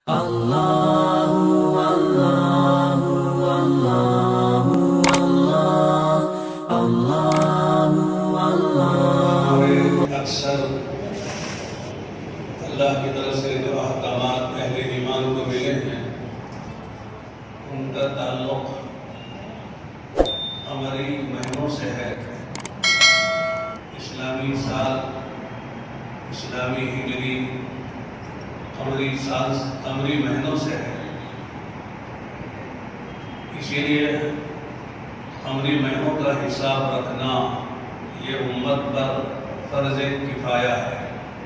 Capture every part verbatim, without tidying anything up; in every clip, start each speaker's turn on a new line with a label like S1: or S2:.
S1: اللہ اللہ اللہ اللہ اللہ
S2: اکثر اللہ کی طرف سے جو احکامات اہل ایمان کو ملے ہیں ان کا تعلق قمری مہینوں سے ہے. اسلامی سال، اسلامی ہجری قمری سال قمری مہینوں سے ہے. اسی لیے قمری مہینوں کا حساب رکھنا یہ امت پر فرض کفایہ ہے.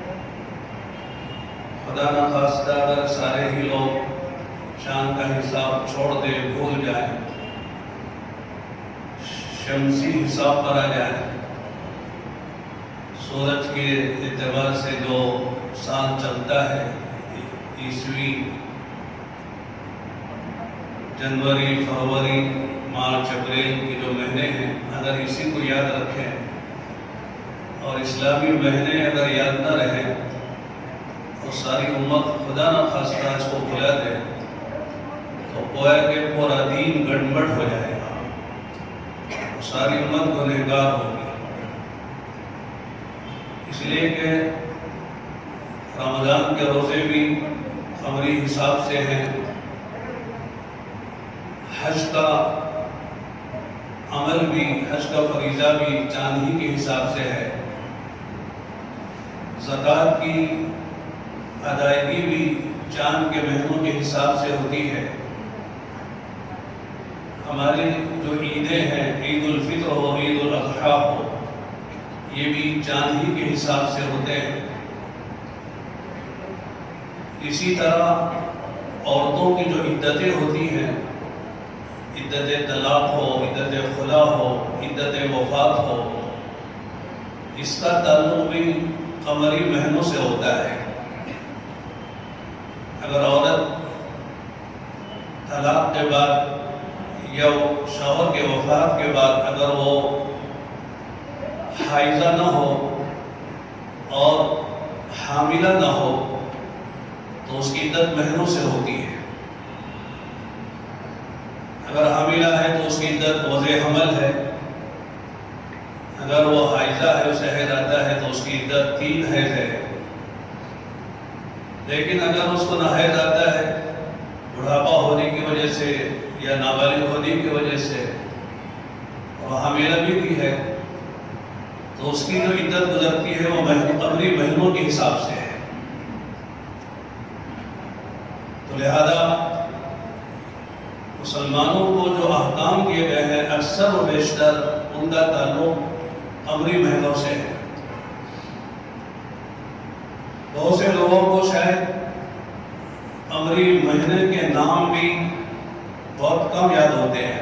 S2: خدا نخواستہ اگر سارے ہی لوگ چاند کا حساب چھوڑ دیں، بھول جائیں، شمسی حساب پر آ جائیں، سورج کے اعتبار سے جو سال چلتا ہے، عیسوی، جنوری، فروری، مارچ، اپریل کے جو مہینے ہیں، اگر اسی کو یاد رکھیں اور اسلامی مہینے اگر یاد نہ رہیں اور ساری امت خدا نخواستہ اس کو بھلا دے تو گویا کہ پورا دین گڑبڑ ہو جائے گا، ساری امت گنہگار ہوگی. اس لیے کہ رمضان کے روزے بھی قمری حساب سے ہیں، حج کا عمل بھی، حج کا فریضہ بھی چاند ہی کے حساب سے ہے، زکوٰۃ کی ادائیگی بھی چاند کے مہینوں کے حساب سے ہوتی ہے. ہماری جو عیدیں ہیں، عید الفطر ہو، عید الاضحیٰ ہو، یہ بھی چاند ہی کے حساب سے ہوتے ہیں. اسی طرح عورتوں کی جو عدتیں ہوتی ہیں، عدت طلاق ہو، عدت خلا ہو، عدت وفات ہو، اس کا تعلق بھی قمری مہینوں سے ہوتا ہے. اگر عورت طلاق کے بعد یا شوہر کے وفات کے بعد اگر وہ حائضہ نہ ہو اور حاملہ نہ ہو تو اس کی عدت مہینوں سے ہوتی ہے. اگر حاملہ ہے تو اس کی عدت وضع حمل ہے، اگر وہ حائضہ ہے، اسے حیض آتا ہے تو اس کی عدت تین حیض ہے. لیکن اگر اس کو نہ حیض آتا ہے، بڑھاپا ہونے کی وجہ سے یا نابالغ ہونے کی وجہ سے اور حاملہ بھی بھی ہے تو اس کی جو عدت گزرتی ہے وہ قمری مہینوں کے حساب سے ہے. تو لہذا مسلمانوں کو جو احکام دیے گئے ہیں اکثر و بیشتر ان کا تعلق قمری مہینوں سے ہے. بہت سے لوگوں کو شاید قمری مہینے کے نام بھی بہت کم یاد ہوتے ہیں.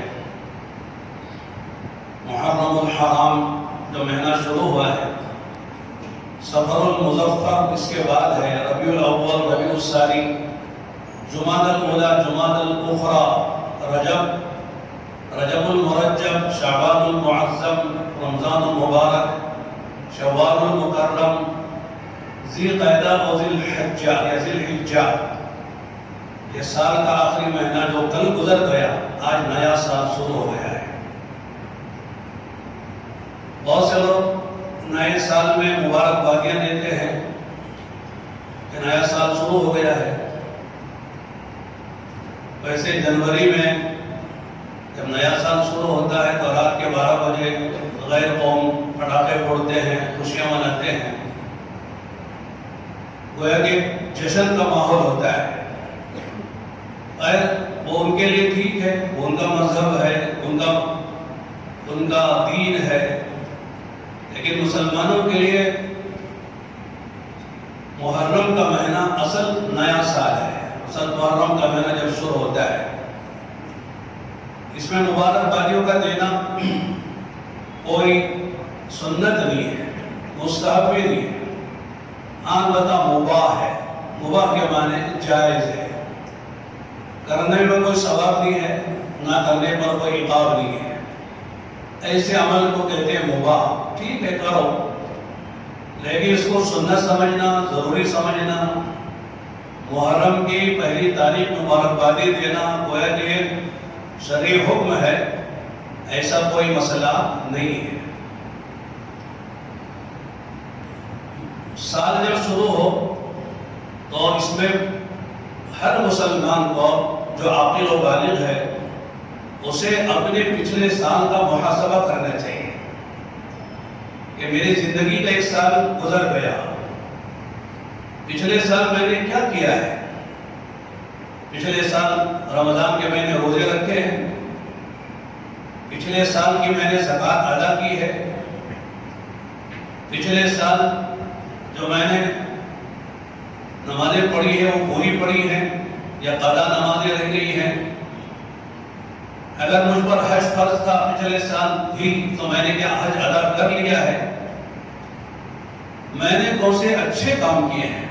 S2: محرم الحرام جو مہینہ شروع ہوا ہے، صفر المظفر اس کے بعد ہے، ربیع الاول، ربیع الثانی، جمادی الاولی، جمادی الاخری، رجب، رجب المرجب، شعبان المعظم، رمضان المبارک، شوال المکرم، ذی قعدہ اور ذی الحجہ یا ذی الحجہ. یہ سال کا آخری مہینہ جو کل گزر گیا، آج نیا سال شروع ہو گیا ہے. بہت سے لوگ نئے سال میں مبارکبادیاں دیتے ہیں کہ نیا سال شروع ہو گیا ہے. ویسے جنوری میں جب نیا سال شروع ہوتا ہے تو رات کے بارہ بجے غیر قوم پٹاخے پھوڑتے ہیں، خوشیاں مناتے ہیں، گویا کہ جشن کا ماحول ہوتا ہے. خیر وہ ان کے لیے ٹھیک ہے، وہ ان کا مذہب ہے، ان کا ان کا دین ہے، لیکن مسلمانوں کے لیے محرم کا مہینہ اصل نیا سال ہے. اصل محرم کا مہینہ جب شروع ہوتا ہے، اس میں مبارک بادیوں کا دینا کوئی سنت نہیں ہے، مستحب بھی نہیں ہے. ہاں بتا مباح ہے. مباح کے معنی جائز ہے، کرنے میں کوئی ثواب نہیں ہے، نہ کرنے پر کوئی عقاب نہیں ہے. ایسے عمل کو کہتے ہیں مباح. ٹھیک ہے کرو، لیکن اس کو سنت سمجھنا، ضروری سمجھنا محرم کی پہلی تاریخ مبارکبادی دینا گویا کہ شرعی حکم ہے، ایسا کوئی مسئلہ نہیں ہے۔ سال جب شروع ہو تو اس میں ہر مسلمان کو جو عاقل و بالغ ہے اسے اپنے پچھلے سال کا محاسبہ کرنا چاہیے کہ میری زندگی کا ایک سال گزر گیا، پچھلے سال میں نے کیا کیا ہے؟ پچھلے سال رمضان کے میں نے روزے رکھے ہیں، پچھلے سال کی میں نے زکوٰۃ ادا کی ہے، پچھلے سال جو میں نے نمازیں پڑھی ہیں وہ پوری پڑھی ہیں یا قضا نمازیں رہ گئی ہیں؟ اگر مجھ پر حج فرض تھا پچھلے سال بھی تو میں نے کیا حج ادا کر لیا ہے؟ میں نے کون سے اچھے کام کیے ہیں؟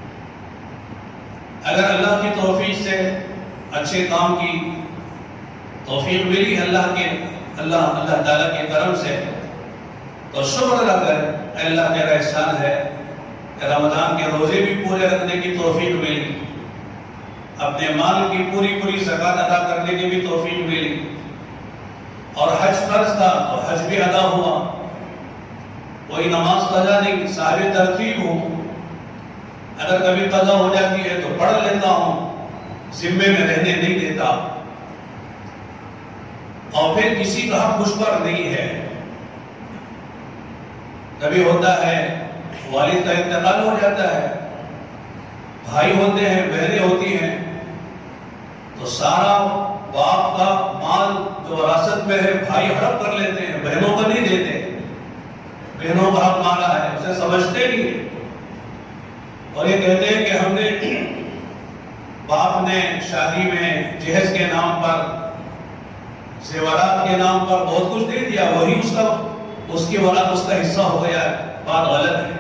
S2: اگر اللہ کی توفیق سے اچھے کام کی توفیق ملی اللہ کے اللہ اللہ تعالیٰ کے کرم سے تو شکر ادا کر، اے اللہ تیرا احسان ہے کہ رمضان کے روزے بھی پورے رکھنے کی توفیق ملی، اپنے مال کی پوری پوری زکوٰۃ ادا کرنے کی بھی توفیق ملی، اور حج فرض تھا تو حج بھی ادا ہوا، کوئی نماز قضا نہیں، صاحب ترتیب ہوں، اگر کبھی قضا ہو جاتی ہے تو پڑھ لیتا ہوں، ذمے میں رہنے نہیں دیتا، اور پھر کسی کا حق مجھ پر نہیں ہے۔ کبھی ہوتا ہے والد کا انتقال ہو جاتا ہے، بھائی ہوتے ہیں، بہنیں ہوتی ہیں، تو سارا باپ کا مال جو وراثت میں ہے بھائی ہڑپ کر لیتے ہیں، بہنوں کو نہیں دیتے، بہنوں کا حق مانگا ہے، اسے سمجھتے نہیں، اور یہ کہتے ہیں کہ ہم نے باپ نے شادی میں جہیز کے نام پر، زیورات کے نام پر بہت کچھ دے دیا، وہی اس کا اس کی اولاد اس کا حصہ ہو گیا، بات غلط ہے۔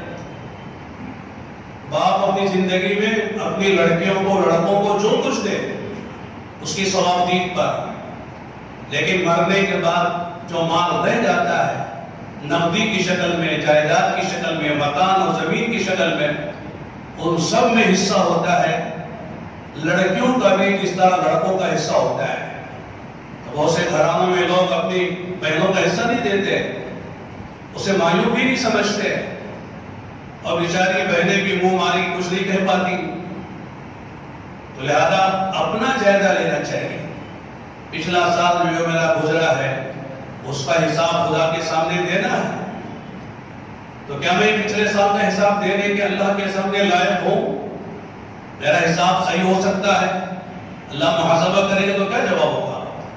S2: باپ اپنی زندگی میں اپنی لڑکیوں کو لڑکوں کو جو کچھ دے اس کی ثوابدید پر، لیکن مرنے کے بعد جو مال رہ جاتا ہے نقدی کی شکل میں، جائیداد کی شکل میں، مکان اور زمین کی شکل میں، ان سب میں حصہ ہوتا ہے، لڑکیوں کا بھی جس طرح لڑکوں کا حصہ ہوتا ہے۔ بہت سے گھرانوں میں لوگ اپنی بہنوں کا حصہ نہیں دیتے، اسے معیوب بھی نہیں سمجھتے، اور بیچاری بہنیں بھی منہ ماری کچھ نہیں کہہ پاتی، تو لہذا اپنا جائزہ لینا چاہیے۔ پچھلا سال جو میرا گزرا ہے اس کا حساب خدا کے سامنے دینا ہے، تو کیا میں پچھلے سال کا حساب دینے کے اللہ کے سامنے لائق ہوں؟ میرا حساب صحیح ہو سکتا ہے، اللہ محاسبہ کرے گا تو کیا جواب ہوگا؟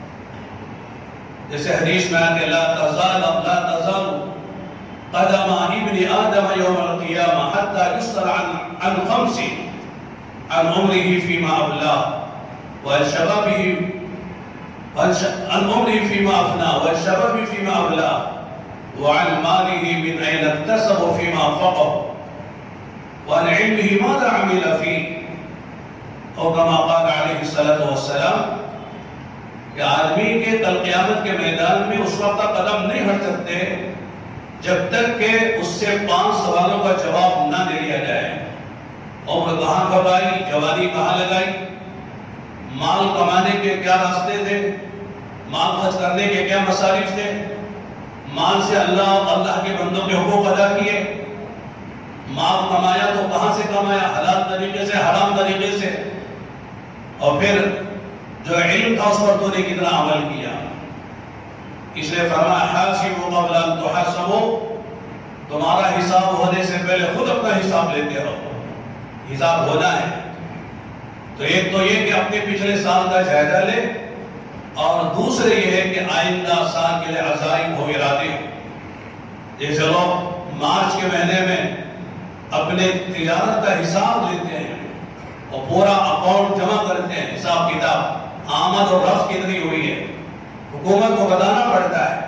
S2: جیسے حدیث میں آتے لا تزال لا تزال قدم ابن آدم يوم القيامة حتى يسأل عن عن خمس عن عمره فيما أبلاه وعن شبابه عن عمره فيما أفناه وعن شبابه فيما أبلاه وعن ماله من أين اكتسب فيما أنفقه وعن علمه ماذا عمل فيه، أو كما قال عليه الصلاة والسلام کہ آدمی کے کل قیامت کے میدان میں اس وقت قدم نہیں ہٹ سکتے جب تک کہ اس سے پانچ سوالوں کا جواب نہ دے لیا جائے۔ عمر کہاں کمائی، جوانی کہاں لگائی، مال کمانے کے کیا راستے تھے، مال خرچ کرنے کے کیا مصارف تھے، مال سے اللہ اور اللہ کے بندوں کے حقوق ادا کیے، مال کمایا تو کہاں سے کمایا، حلال طریقے سے حرام طریقے سے، اور پھر جو علم تھا اس پر تو نے کتنا عمل کیا۔ اس لیے فرمایا حاسبوا قبل ان تحاسبوا، تمہارا حساب ہونے سے پہلے خود اپنا حساب لیتے رہو، حساب ہونا ہے۔ تو ایک تو یہ کہ اپنے پچھلے سال کا جائزہ لے، اور دوسرے یہ ہے کہ آئندہ سال کے لیے عزائم ہو، ارادے ہو۔ جیسے لوگ مارچ کے مہینے میں اپنے تجارت کا حساب لیتے ہیں اور پورا اکاؤنٹ جمع کرتے ہیں، حساب کتاب آمد اور رفع کتنی ہوئی ہے، حکومت کو بتانا پڑتا ہے،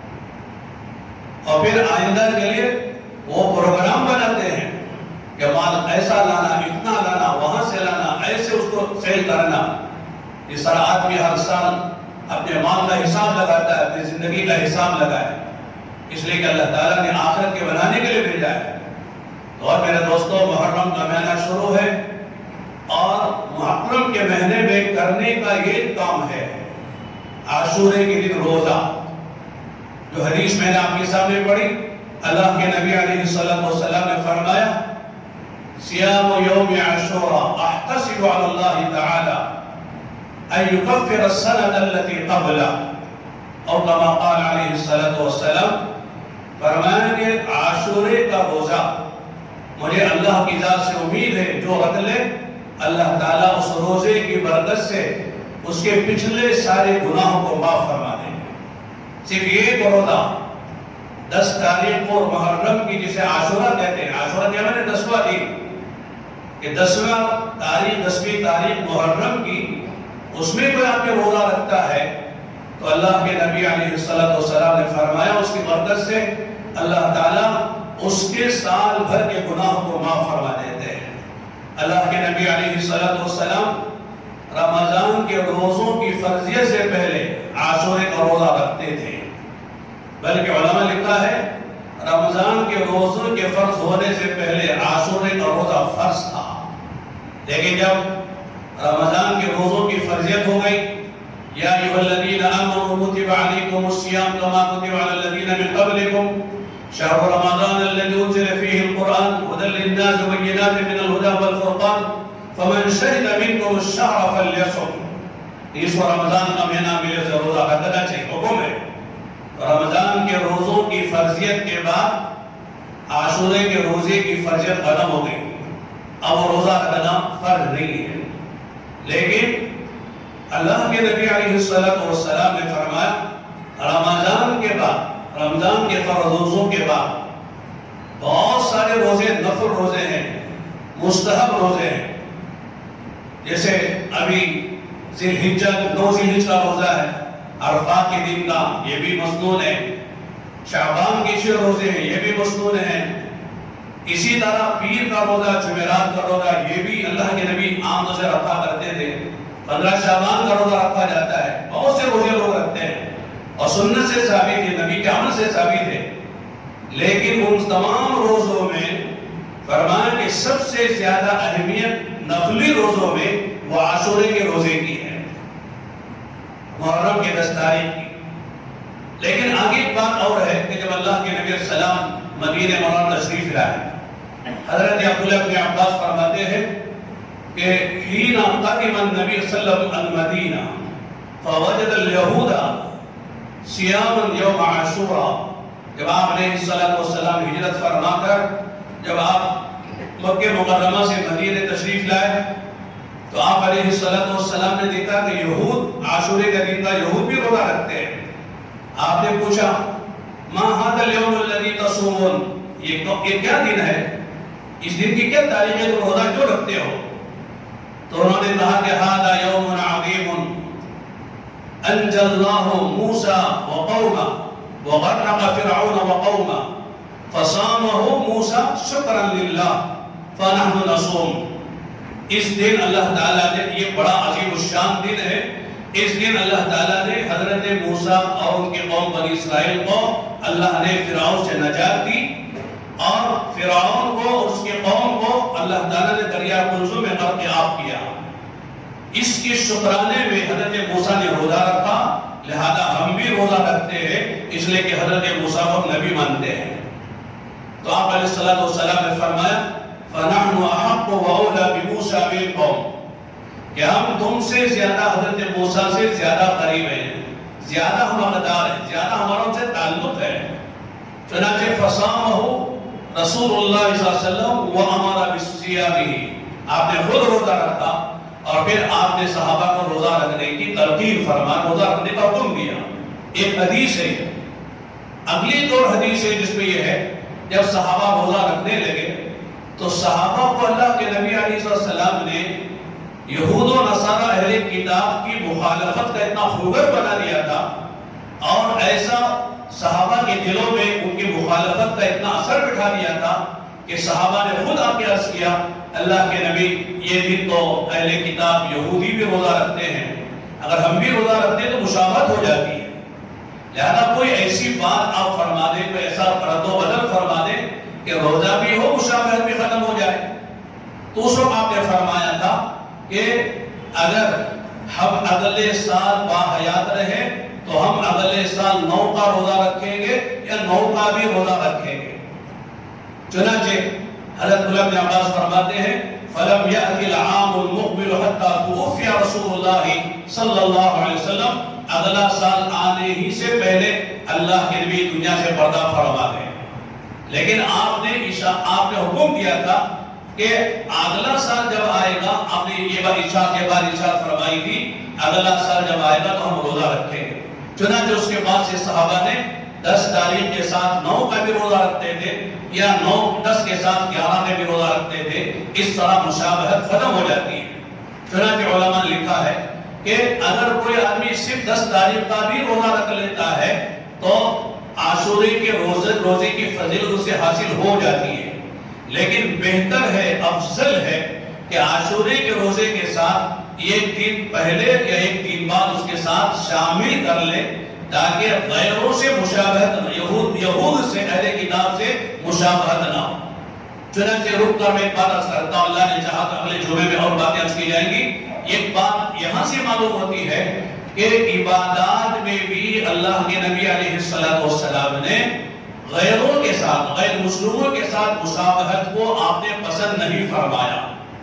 S2: اور پھر آئندہ کے لیے وہ پروگرام بناتے ہیں کہ مال ایسا لانا، اتنا لانا، وہاں سے لانا، ایسے اس کو سیل کرنا۔ اس طرح آدمی ہر سال اپنے مال کا حساب لگاتا ہے، اپنی زندگی کا حساب لگائے، اس لیے کہ اللہ تعالیٰ نے آخرت کے بنانے کے لیے بھیجا ہے۔ تو اور میرے دوستوں، محرم کا مہینہ شروع ہے، اور محرم کے مہینے میں کرنے کا یہ کام ہے عاشورے کے دن روزہ. جو حدیث میں نے آپ کے سامنے پڑھی، اللہ کے نبی علیہ السلام نے فرمایا سیام یوم عاشوراء احتسب علی اللہ تعالی ان یکفر السنة التي قبلہ، اور کما قال علیہ السلام، فرمایا کہ عاشورے کا روزہ مجھے اللہ کی ذات سے امید ہے جو رکھ لے اللہ تعالیٰ اس روزے کی برکت سے اس کے پچھلے سارے گناہوں کو معاف فرما دیں گے. صرف یہ روزہ دس تاریخ کو محرم کی جسے عاشورہ کہتے ہیں، عاشورہ کیا میں نے دسواں دن کہ دسواں تاریخ دسویں تاریخ محرم کی، اس میں کوئی آپ کے روزہ رکھتا ہے تو اللہ کے نبی علیہ السلام نے فرمایا اس کی برکت سے اللہ تعالیٰ اس کے سال بھر کے گناہوں کو معاف فرما دیتے ہیں. اللہ کے نبی علیہ السلام رمضان کے روزوں کی فرضیت سے پہلے عاشورے کا روزہ رکھتے تھے، بلکہ علماء لکھا ہے رمضان کے روزوں کے فرض ہونے سے پہلے عاشورے کا روزہ فرض تھا، لیکن جب رمضان کے روزوں کی فرضیت ہو گئی یا ایھا الذین آمنوا کتب علیکم الصیام کما کتب علی الذین من قبلکم شهر رمضان الذي انزل فيه القرآن هدى للناس وبينات من الهدى والفرقان فمن شهد منكم الشهر فليصم. اس کو رمضان کا مہینہ ملے سے روزہ رکھنا چاہیے، حکم ہے. رمضان کے روزوں کی فرضیت کے بعد عاشورے کے روزے کی فرضیت ختم ہو گئی، اب وہ روزہ رکھنا فرض نہیں ہے. لیکن اللہ کے نبی علیہ السلام نے فرمایا رمضان کے بعد رمضان کے فرض روزوں کے بعد بہت سارے روزے نفل روزے ہیں، مستحب روزے ہیں. جیسے ابھی ذی الحجہ نو ذی الحجہ کا روزہ ہے، عرفات کے دن کا، یہ بھی مسنون ہے. شعبان کے چھ روزے ہیں، یہ بھی مسنون ہیں. اسی طرح پیر کا روزہ، جمعرات کا روزہ، یہ بھی اللہ کے نبی عام طور سے رکھا کرتے تھے. پندرہ شعبان کا روزہ رکھا جاتا ہے. بہت سے روزے لوگ رکھتے ہیں اور سنت سے ثابت ہے، نبی کے عمل سے ثابت ہے. لیکن ان تمام روزوں میں فرمایا کہ سب سے زیادہ اہمیت نفلی روزوں میں وہ عاشورے کے روزے کی ہے، محرم کے دس تاریخ کی. لیکن آگے ایک بات اور ہے کہ جب اللہ کے نبی علیہ السلام مدینہ منورہ تشریف لائے، حضرت عبداللہ بن عباس فرماتے ہیں کہ حین قدم النبی صلی اللہ علیہ وسلم المدینہ فوجد الیہود سیاما یوم عاشوراء. جب آپ علیہ السلام ہجرت فرما کر جب آپ مکہ مکرمہ سے مدینہ تشریف لائے تو آپ علیہ السلام نے دیکھا کہ یہود عاشورے کا دن کا یہود بھی روزہ رکھتے ہیں. آپ نے پوچھا ما ھذا اليوم الذي تصومون، یہ کیا دن ہے، اس دن کی کیا تاریخ ہے تم روزہ کیوں رکھتے ہو؟ تو انہوں نے کہا کہ ھذا یوم عظیم انجى الله موسى وقومه وغرق فرعون وقومه فصامه موسى شكرا لله فنحن نصوم. اس دن اللہ تعالیٰ نے، یہ بڑا عظیم الشان دن ہے، اس دن اللہ تعالیٰ نے حضرت موسیٰ اور ان کے قوم بنی اسرائیل کو اللہ نے فرعون سے نجات دی اور فرعون کو اور اس کے قوم کو اللہ تعالیٰ نے دریا کلثوم میں غرق آب کیا. اس کے شکرانے میں حضرت موسیٰ نے روزہ رکھا، لہذا ہم بھی روزہ رکھتے ہیں اس لیے کہ حضرت موسیٰ کو نبی مانتے ہیں. تو آپ علیہ السلام نے فرمایا فَنَحْنُ أَحَقُّ وَأَوْلَى بِمُوسَىٰ مِنكُمْ، کہ ہم تم سے زیادہ حضرت موسیٰ سے زیادہ قریب ہیں، زیادہ ہم حقدار ہیں، زیادہ ہمارا ان سے تعلق ہے. چنانچہ فَصَامَهُ رسول اللہ صلی اللہ علیہ وسلم وَأَمَرَ بِالصِّيَامِ، آپ نے خود روزہ رکھا اور پھر آپ نے صحابہ کو روزہ رکھنے کی ترغیب فرما، روزہ رکھنے کا حکم دیا. ایک حدیث ہے، اگلی دو حدیث ہے جس میں یہ ہے جب صحابہ روزہ رکھنے لگے تو صحابہ کو اللہ کے نبی علیہ السلام نے یہود و نصارہ اہل کتاب کی مخالفت کا اتنا خوگر بنا دیا تھا اور ایسا صحابہ کے دلوں میں ان کی مخالفت کا اتنا اثر بٹھا دیا تھا کہ صحابہ نے خود آ کے عرض کیا اللہ کے نبی یہ دن تو اہل کتاب یہودی بھی روزہ رکھتے ہیں، اگر ہم بھی روزہ رکھتے ہیں تو مشابہت ہو جاتی ہے، لہذا کوئی ایسی بات آپ فرما دیں، کوئی ایسا رد و بدل فرما دیں کہ روزہ بھی ہو مشابہت بھی ختم ہو جائے. تو اس وقت آپ نے فرمایا تھا کہ اگر ہم اگلے سال باحیات رہے تو ہم اگلے سال نو کا روزہ رکھیں گے یا نو کا بھی روزہ رکھیں گے۔ چنانچہ حضرت بن عباس فرماتے ہیں فَلَمْ يَأْتِ الْعَامُ الْمُقْبِلُ حَتَّى تُوفِيَ رَسُولُ اللَّهِ صلی اللہ علیہ وسلم، اگلا سال آنے ہی سے پہلے اللہ کے نبی دنیا سے پردہ فرما گئے۔ لیکن آپ نے آپ نے حکم دیا تھا کہ اگلا سال جب آئے گا، آپ نے یہ بات عشاء کے بعد ارشاد فرمائی تھی اگلا سال جب آئے گا تو ہم روزہ رکھیں گے۔ چنانچہ اس کے بعد سے صحابہ نے دس تاریخ کے ساتھ نو کا بھی روزہ رکھتے تھے یا نو دس کے ساتھ گیارہ میں بھی روزہ رکھتے تھے۔ اس طرح مشابہت ختم ہو جاتی ہے۔ چنانچہ علماء نے لکھا ہے کہ اگر کوئی آدمی صرف دس تاریخ کا بھی روزہ رکھ لیتا ہے تو عاشورے کے روزے روزے کی فضیلت اسے حاصل ہو جاتی ہے، لیکن بہتر ہے، افضل ہے کہ عاشورے کے روزے کے ساتھ ایک دن پہلے یا ایک دن بعد اس کے ساتھ شامل کر لے تاکہ غیروں سے مشابہت، یہود یہود سے اہل کتاب سے مشابہت نہ ہو۔ چنانچہ رک کر میں ایک بات عرض کرتا ہوں، اللہ نے چاہا تو اگلے جمعے میں اور باتیں عرض کی جائیں گی۔ ایک بات یہاں سے معلوم ہوتی ہے کہ عبادات میں بھی اللہ کے نبی علیہ السلام نے غیروں کے ساتھ، غیر مسلموں کے ساتھ مشابہت کو آپ نے پسند نہیں فرمایا۔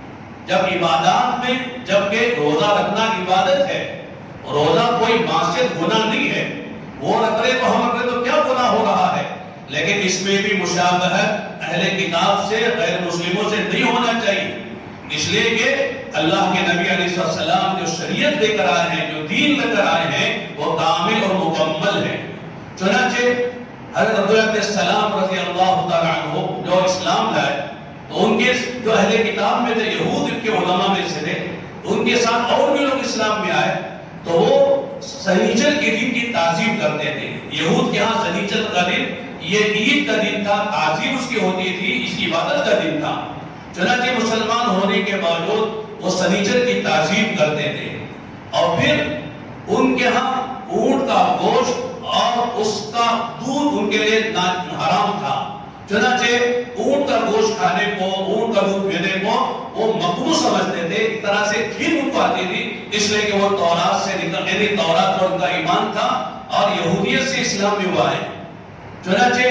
S2: جب عبادات میں، جبکہ روزہ رکھنا عبادت ہے، روزہ کوئی معصیت گناہ نہیں ہے، وہ رکھ رہے تو ہم رکھ رہے تو کیا گناہ ہو رہا ہے، لیکن اس میں بھی مشابہت اہل کتاب سے، غیر مسلموں سے نہیں ہونا چاہیے، اس لیے کہ اللہ کے نبی علیہ السلام جو شریعت لے کر آئے ہیں، جو دین لے کر آئے ہیں، وہ کامل اور مکمل ہے۔ چنانچہ حضرت عبداللہ بن السلام رضی اللہ تعالیٰ عنہ جو اسلام لائے تو ان کے جو اہل کتاب میں تھے، یہود کے علماء میں سے تھے، ان کے ساتھ اور بھی لوگ اسلام میں آئے تو وہ سنیچر کے دن کی تعظیم کرتے تھے۔ یہود کے ہاں سنیچر کا دن یہ عید کا دن تھا، تعظیم اس کی ہوتی تھی، اس کی عبادت کا دن تھا۔ چنانچہ مسلمان ہونے کے باوجود وہ سنیچر کی تعظیم کرتے تھے، اور پھر ان کے ہاں اونٹ کا گوشت اور اس کا دودھ ان کے لیے حرام تھا۔ چنانچہ اونٹ کا گوشت کھانے کو، اونٹ کا دودھ پینے کو وہ مکروہ سمجھتے تھے، ایک طرح سے کھیر ان کو آتی تھی، اس لیے کہ وہ تورات سے نکل، یعنی تورات پر ان کا ایمان تھا اور یہودیت سے اسلام میں وہ آئے۔ چنانچہ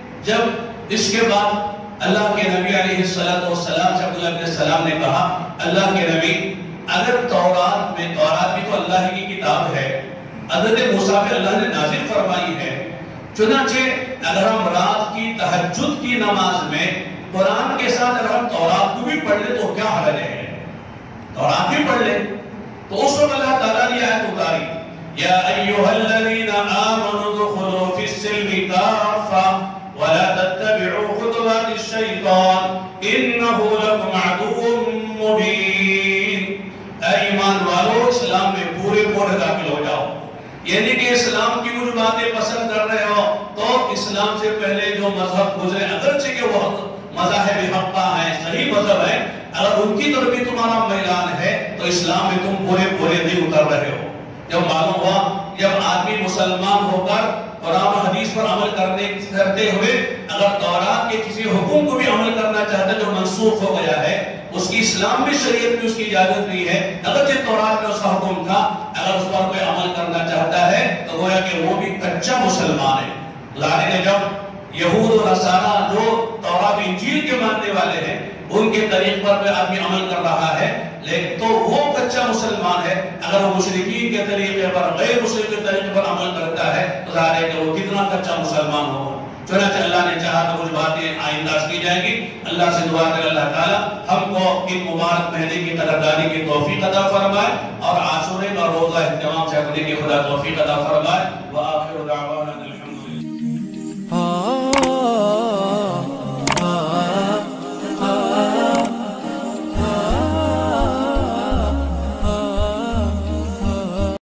S2: جب اس کے بعد اللہ کے نبی علیہ السلام سے عبداللہ بن السلام نے کہا اللہ کے نبی اگر تورات میں، تورات بھی تو اللہ کی کتاب ہے، حضرت موسیٰ پہ اللہ نے نازل فرمائی ہے، چنانچہ اگر ہم رات کی تہجد کی نماز میں قرآن کے ساتھ اگر ہم تورات کو بھی پڑھ لیں تو کیا حرج ہے، تورات بھی پڑھ لیں۔ تو اس وقت اللہ تعالیٰ نے آیت اتاری یا ایھا الذین آمنوا ادخلوا فی السلم کافہ ولا تتبعوا خطوات الشیطان انہ لکم عدو مبین۔ اے ایمان والو اسلام میں پورے پورے داخل ہو جاؤ، یعنی کہ اسلام کی کچھ باتیں پسند کر رہے ہو تو اسلام سے پہلے جو مذہب گزرے اگرچہ کہ وہ مذاہب حقہ ہیں، صحیح مذہب ہے، اگر ان کی طرف بھی تمہارا میلان ہے تو اسلام میں تم پورے پورے نہیں اتر رہے ہو۔ جب معلوم ہوا جب آدمی مسلمان ہو کر قرآن و حدیث پر عمل کرنے کرتے ہوئے اگر تورات کے کسی حکم کو بھی عمل کرنا چاہتا ہے جو منسوخ ہو گیا ہے، اس کی اسلام میں شریعت میں اس کی اجازت نہیں ہے، اگرچہ تورات میں اس کا حکم تھا، اگر اس پر کوئی عمل کرنا چاہتا ہے تو گویا کہ وہ بھی کچا مسلمان ہے۔ لانے نے جب یہود و نصارہ جو تورات و انجیل کے ماننے والے ہیں ان کے طریق پر کوئی آدمی عمل کر رہا ہے لیکن تو وہ کچا مسلمان ہے، اگر وہ مشرکین کے طریقے پر، غیر مسلم کے طریقے پر عمل کرتا ہے تو ظاہر ہے کہ وہ کتنا کچا مسلمان ہوگا۔ چنانچہ اللہ نے چاہا تو کچھ باتیں آئندہ کی جائیں گی۔ اللہ سے دعا کرے اللہ تعالیٰ ہم کو ان مبارک مہینے کی طرفداری کی توفیق عطا فرمائے اور عاشورے کا روزہ اہتمام سے اپنے کی خدا توفیق عطا فرمائے۔ وآخر دعوانا